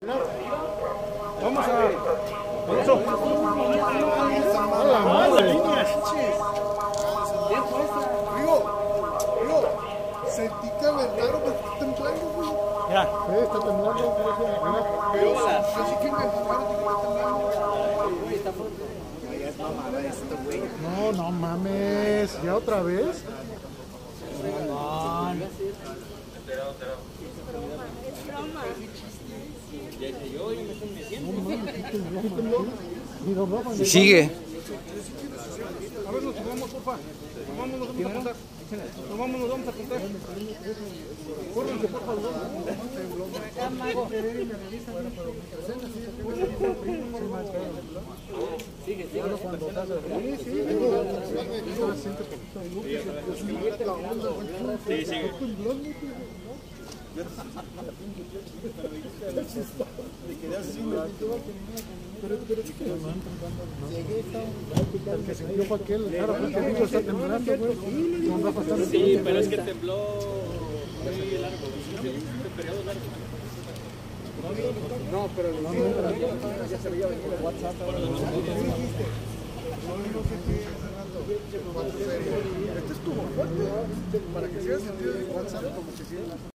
Vamos a... ¡A la madre! Rigo, sentí que aventaron, pero está temblando, güey. Ya. Está temblando. Pero yo sí que me empujaron, que está temblando. No, no mames. ¿Ya otra vez? Y sigue. A ver, nos subamos, porfa. Nos vamos a contar. Nos vamos a contar. Córrense, por favor. Sigue. El que se dio fue aquel, claro, porque el niño está temblando, güey. Sí, pero es que tembló muy largo, un periodo largo. No, pero ya se veía venir el WhatsApp. Esto estuvo fuerte, para que sea sentido de WhatsApp como que sí.